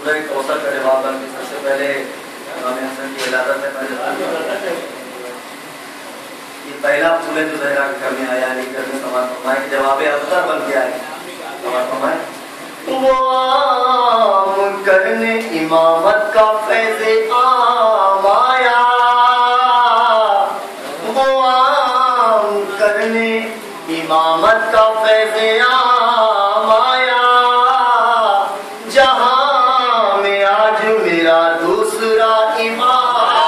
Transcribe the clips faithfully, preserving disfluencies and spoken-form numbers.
सूरह कौसर का जवाब बल्कि सबसे पहले इमाम हसन की इजाजत है ये पहला फूले जो जहरा के घर में आया अली घर में सवाल फरमाए जवाब अख्तर बन के आए सवाल फरमाए वो आम करने इमामत का फैज़े आम आया वो आम करने इमामत का फैज़े आम आया जहां में आज मेरा दूसरा इमाम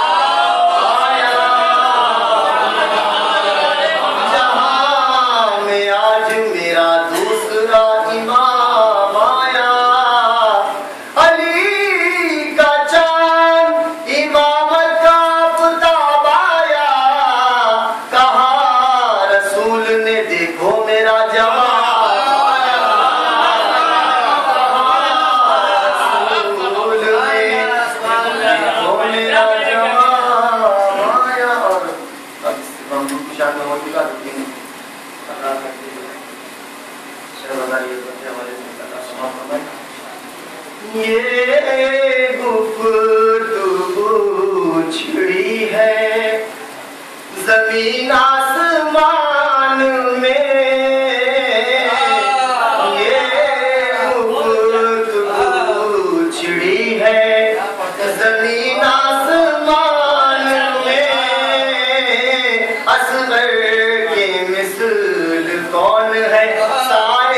ये गुफ्तगू छिड़ी है जमीन आसमान में ये गुफ्तगू छिड़ी है जमीन आसमान में असगर के मिसल कौन है सारे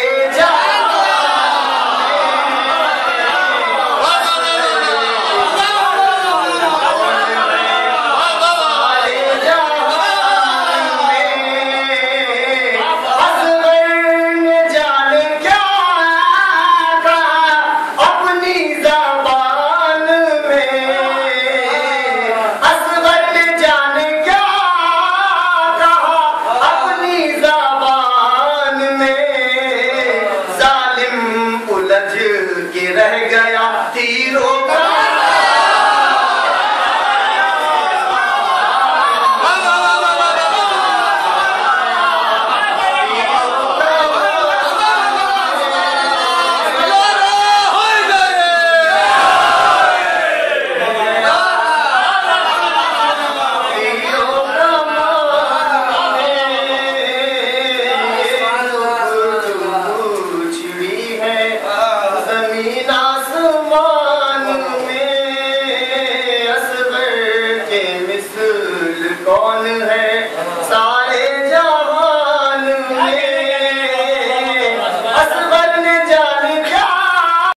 रह गया